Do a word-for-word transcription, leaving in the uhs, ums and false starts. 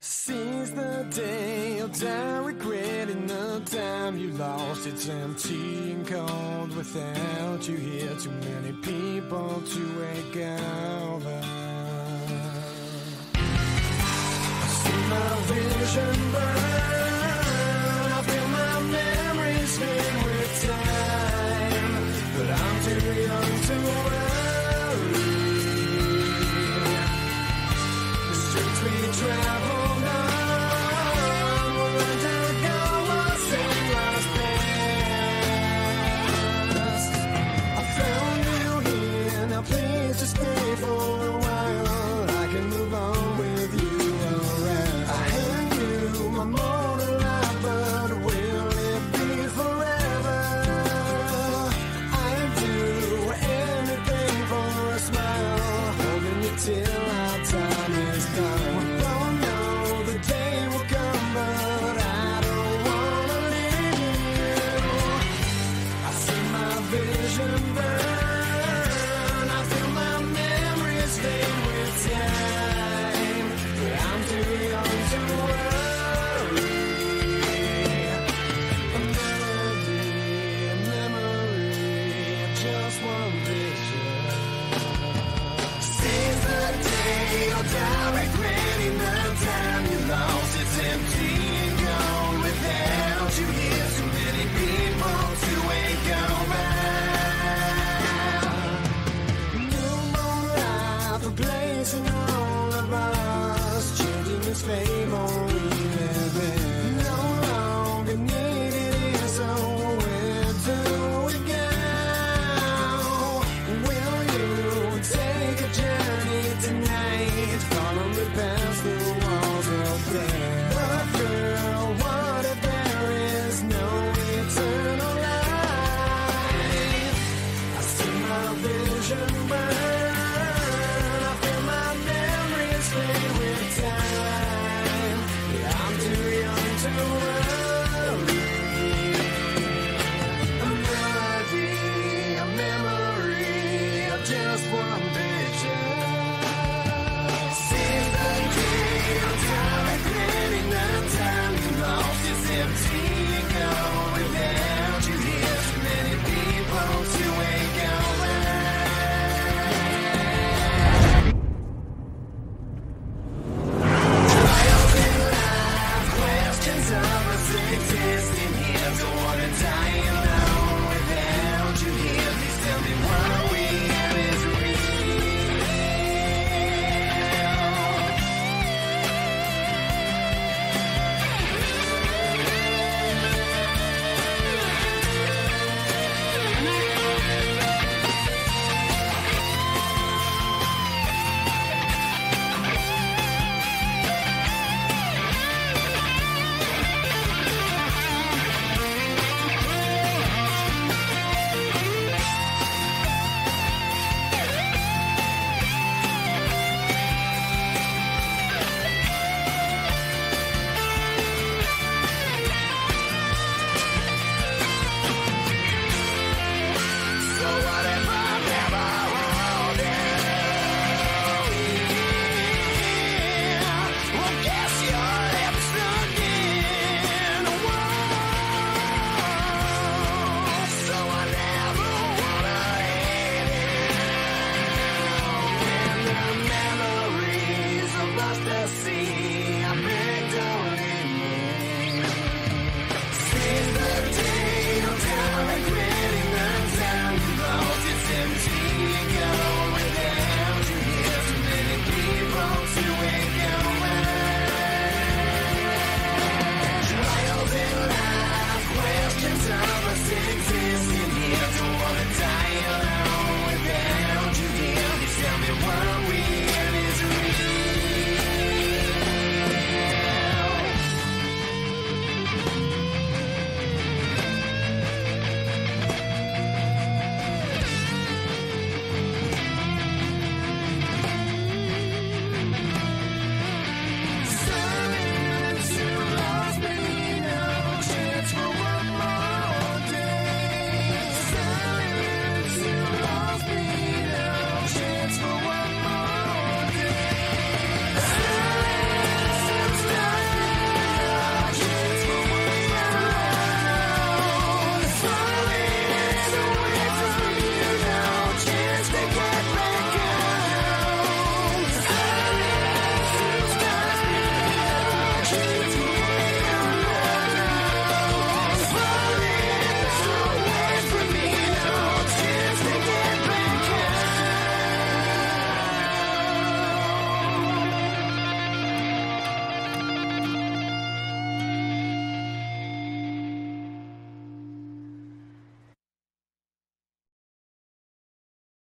Seize the day, you'll die regretting the time you lost. It's empty and cold without you here. Too many people to wake over. I see my vision burn. I feel my memories fade with time, but I'm too young to worry. The streets we travel just stay for a while. I can move on with you around. I hand you my mortal life, but will it be forever? I'd do anything for a smile, holding you till our time is done. We both know the day will come, but I don't wanna leave you. I see my vision burn. With time, but I'm too young to worry.